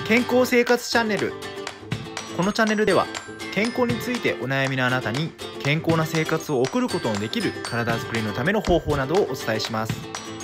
健康生活チャンネル。このチャンネルでは健康についてお悩みのあなたに健康な生活を送ることのできる体づくりのための方法などをお伝えします。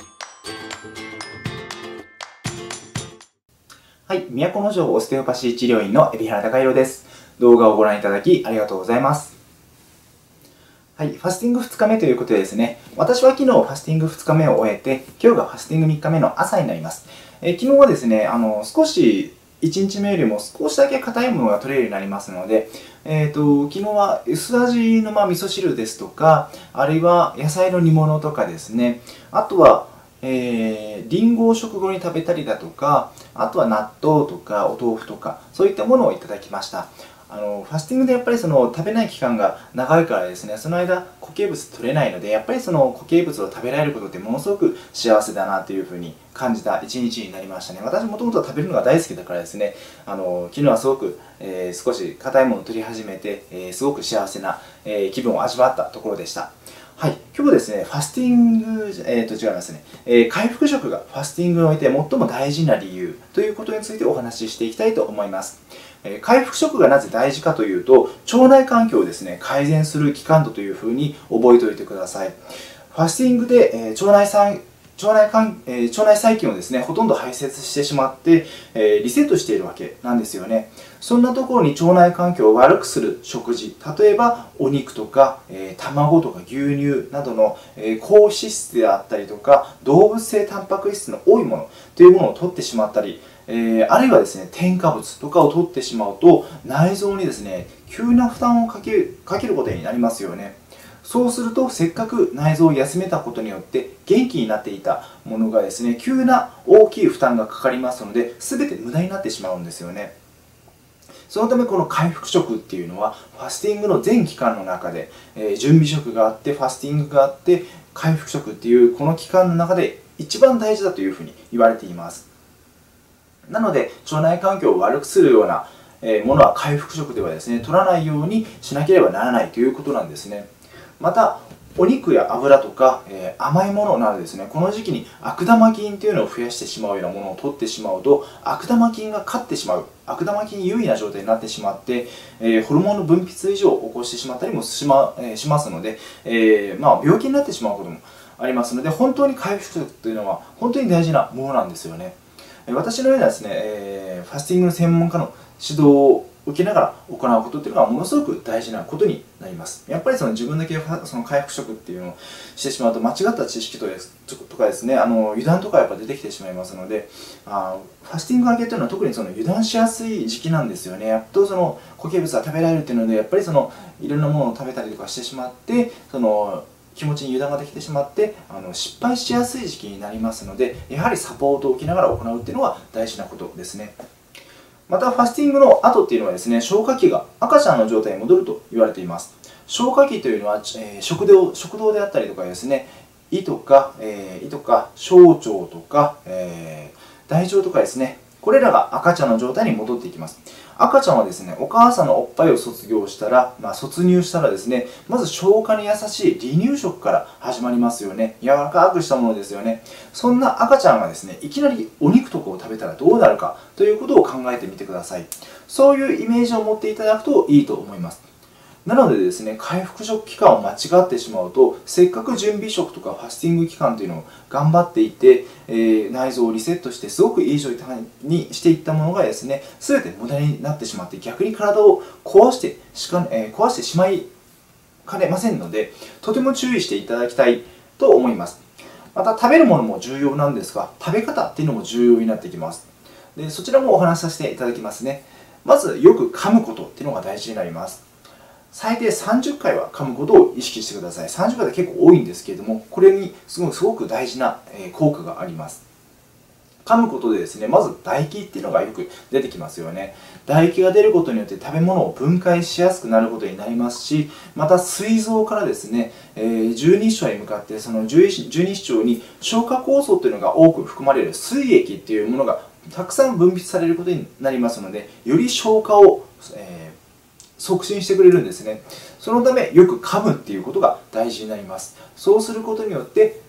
はい、都城オステオパシー治療院の海老原貴弘です。動画をご覧いただきありがとうございます。はい、ファスティング2日目ということでですね、私は昨日ファスティング2日目を終えて、今日がファスティング3日目の朝になります。昨日はですね、少し1日目よりも少しだけ硬いものが取れるようになりますので、昨日は薄味の味噌汁ですとか、あるいは野菜の煮物とかですね、あとはリンゴを食後に食べたりだとか、あとは納豆とかお豆腐とか、そういったものをいただきました。ファスティングでやっぱり食べない期間が長いからですね、その間固形物取れないので、やっぱり固形物を食べられることってものすごく幸せだなというふうに感じた一日になりましたね。私もともと食べるのが大好きだからですね、昨日はすごく、少し硬いものを取り始めて、すごく幸せな、気分を味わったところでした。はい、今日はですね、ファスティング、違いますね、回復食がファスティングにおいて最も大事な理由ということについてお話ししていきたいと思います。回復食がなぜ大事かというと、腸内環境をですね、改善する期間というふうに覚えておいてください。ファスティングで、腸内細菌をですね、ほとんど排泄してしまって、リセットしているわけなんですよね。そんなところに腸内環境を悪くする食事、例えばお肉とか、卵とか牛乳などの、高脂質であったりとか、動物性タンパク質の多いものというものを取ってしまったり、あるいはですね、添加物とかを取ってしまうと、内臓にですね、急な負担をかけることになりますよね。そうすると、せっかく内臓を休めたことによって元気になっていたものがですね、急な大きい負担がかかりますので、全て無駄になってしまうんですよね。そのためこの回復食っていうのは、ファスティングの全期間の中で、準備食があって、ファスティングがあって、回復食っていうこの期間の中で一番大事だというふうに言われています。なので、腸内環境を悪くするようなものは回復食ではですね、取らないようにしなければならないということなんですね。また、お肉や油とか、甘いものなどですね、この時期に悪玉菌というのを増やしてしまうようなものを取ってしまうと、悪玉菌が勝ってしまう、悪玉菌優位な状態になってしまって、ホルモンの分泌異常を起こしてしまったりもしますので、病気になってしまうこともありますので、本当に回復食というのは本当に大事なものなんですよね。私のようなですね、ファスティングの専門家の指導を受けながら行うことっていうのはものすごく大事なことになります。やっぱり自分だけ回復食っていうのをしてしまうと、間違った知識とかですね、油断とかやっぱ出てきてしまいますので、ファスティング明けというのは特に油断しやすい時期なんですよね。やっと固形物が食べられるっていうので、やっぱりいろんなものを食べたりとかしてしまって、気持ちに油断ができてしまって失敗しやすい時期になりますので、やはりサポートを受けながら行うっていうのは大事なことですね。またファスティングの後っていうのはですね、消化器が赤ちゃんの状態に戻ると言われています。消化器というのは、食道であったりとかですね、胃とか小腸とか、大腸とかですね、これらが赤ちゃんの状態に戻っていきます。赤ちゃんはですね、お母さんのおっぱいを卒入したらですね、まず消化に優しい離乳食から始まりますよね。柔らかくしたものですよね。そんな赤ちゃんがですね、いきなりお肉とかを食べたらどうなるかということを考えてみてください。そういうイメージを持っていただくといいと思います。なのでですね、回復食期間を間違ってしまうと、せっかく準備食とかファスティング期間というのを頑張っていて、内臓をリセットしてすごくいい状態にしていったものがですね、全て無駄になってしまって、逆に体を壊してしまいかねませんので、とても注意していただきたいと思います。また食べるものも重要なんですが、食べ方っていうのも重要になってきます。でそちらもお話しさせていただきますね。まずよく噛むことっていうのが大事になります。最低30回は噛むことを意識してください。30回って結構多いんですけれども、これにすごく大事な効果があります。噛むことでですね、まず唾液っていうのがよく出てきますよね。唾液が出ることによって食べ物を分解しやすくなることになりますし、また膵臓からですね、十二指腸に向かって、その十二指腸に消化酵素というのが多く含まれる膵液っていうものがたくさん分泌されることになりますので、より消化を、促進してくれるんですね。そのためよく噛むっていうことが大事になります。そうすることによって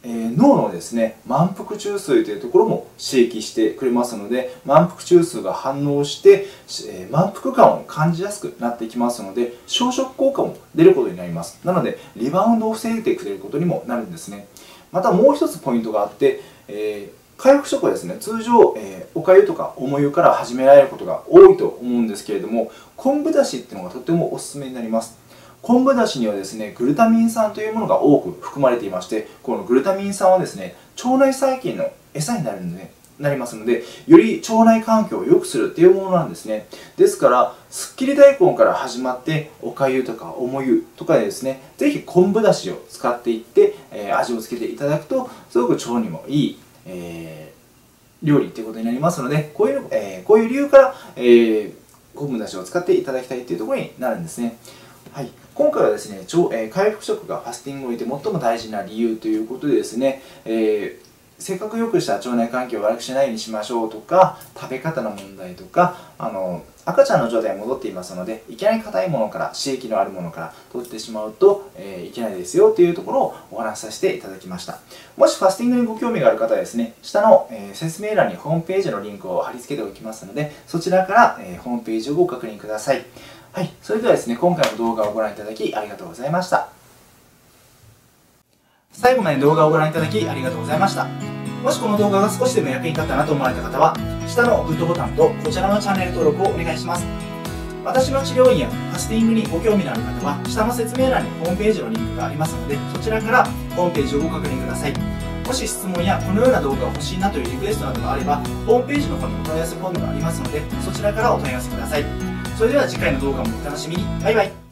脳のですね、満腹中枢というところも刺激してくれますので、満腹中枢が反応して、満腹感を感じやすくなってきますので、小食効果も出ることになります。なので、リバウンドを防いでくれることにもなるんですね。またもう一つポイントがあって、回復食はですね、通常、おかゆとか重湯から始められることが多いと思うんですけれども、昆布だしっていうのがとてもおすすめになります。昆布だしにはですね、グルタミン酸というものが多く含まれていまして、このグルタミン酸はですね、腸内細菌の餌になりますので、より腸内環境を良くするっていうものなんですね。ですから、すっきり大根から始まって、おかゆとか重湯とかでですね、ぜひ昆布だしを使っていって、味をつけていただくと、すごく腸にもいい、料理ということになりますので、こういう理由から、昆布だしを使っていただきたいというところになるんですね。はい、今回はですね、回復食がファスティングにおいて最も大事な理由ということでですね、せっかく良くした腸内環境を悪くしないようにしましょうとか、食べ方の問題とか、赤ちゃんの状態に戻っていますので、いきなり硬いものから、刺激のあるものから取ってしまうと、いけないですよというところをお話しさせていただきました。もしファスティングにご興味がある方はですね、下の、説明欄にホームページのリンクを貼り付けておきますので、そちらから、ホームページをご確認ください。はい、それではですね、今回の動画をご覧いただきありがとうございました。最後まで動画をご覧いただきありがとうございました。もしこの動画が少しでも役に立ったなと思われた方は、下のグッドボタンとこちらのチャンネル登録をお願いします。私の治療院やファスティングにご興味のある方は、下の説明欄にホームページのリンクがありますので、そちらからホームページをご確認ください。もし質問やこのような動画が欲しいなというリクエストなどがあれば、ホームページの方にお問い合わせフォームがありますので、そちらからお問い合わせください。それでは次回の動画もお楽しみに。バイバイ。